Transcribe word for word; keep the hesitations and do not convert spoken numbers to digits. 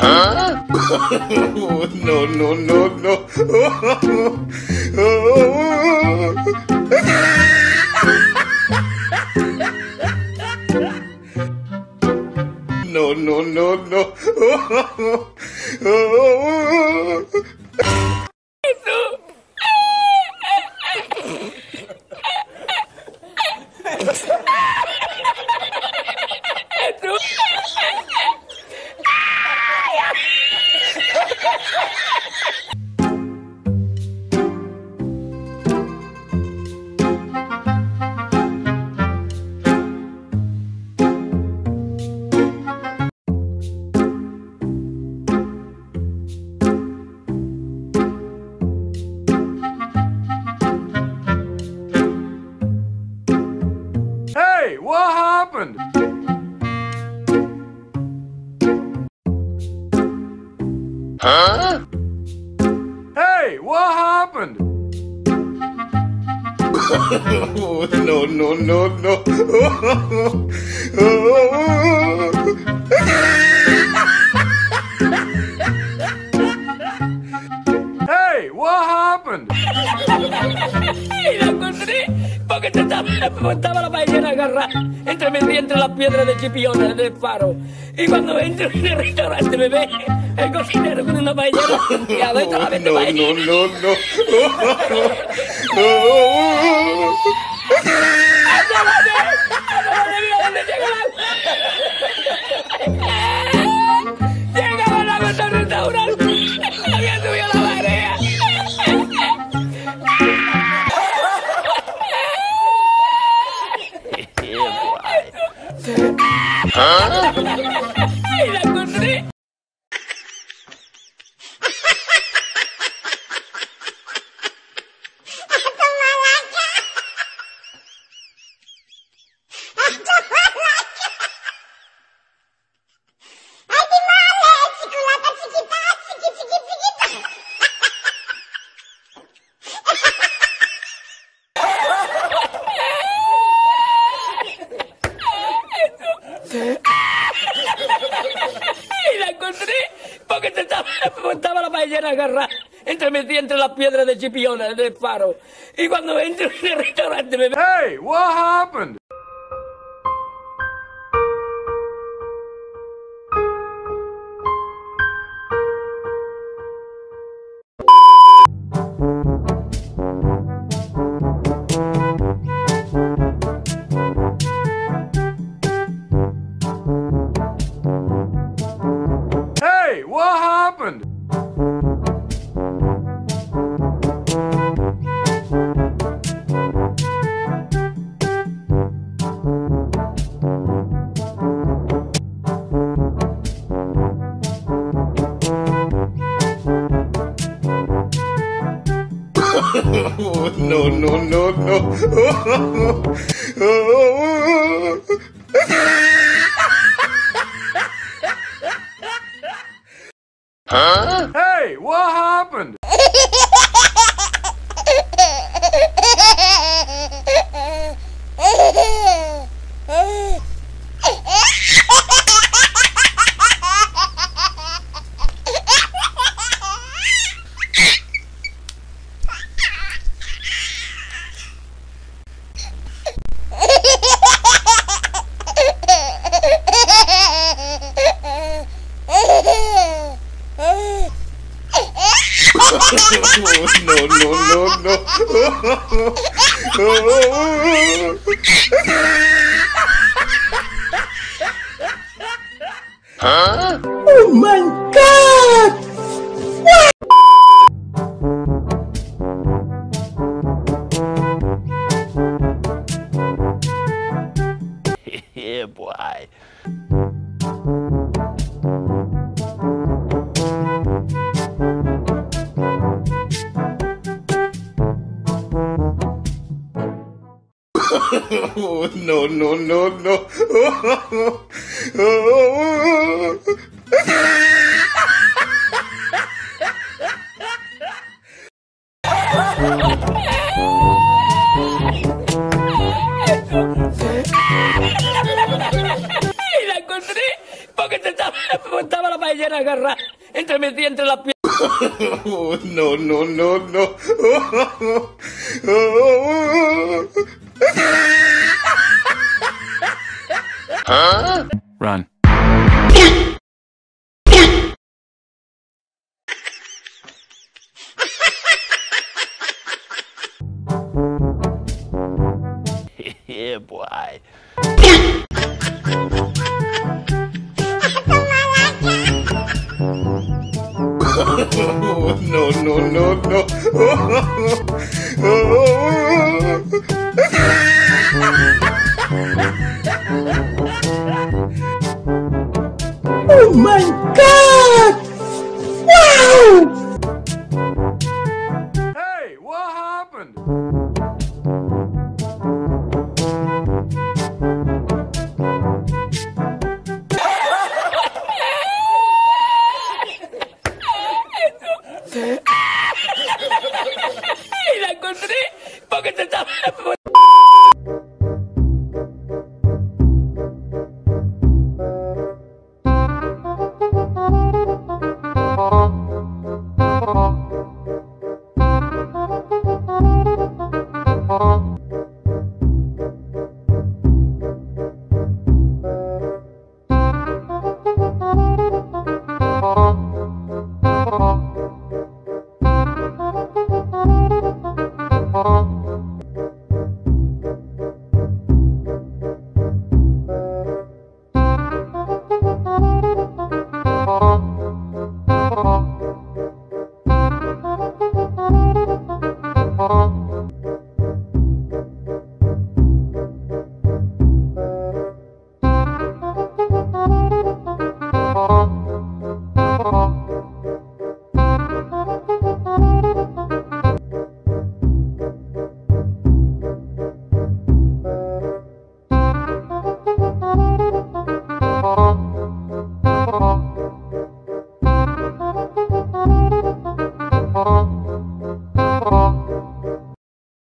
¿Ah? No, no, no, no. No, no, no, no. Hey, what happened? Huh? Hey, what happened? No, no, no, no. Hey, what happened? Y la encontré porque te estaba, estaba la ballena agarrada entre, entre las piedras de chipiones del faro. Y cuando entro en el restaurante me ve el cocinero con una ballena y adentro la vende No, ballena. no, no, no. Llegaba la vuelta al restaurante, había subido la marea. ¿Ah? Y la encontré. Y la encontré porque te estaba, estaba la ballena agarrada entre, entre las piedras de chipiones del faro. Y cuando entro en el restaurante me ve. Hey, what happened? Hey, what happened? No, no, no, no. ¿Ah? Hey, what happened? No, no, no, no. ¿Ah? Oh my God! Yeah, boy. No, no, no, no. Y la encontré porque te estaba, Estaba la ballena agarrada entre mis dientes, entre las piernas. Oh, no, no, no, no. Huh? Run. Yeah, boy. Oh, no, no, no, no. Oh my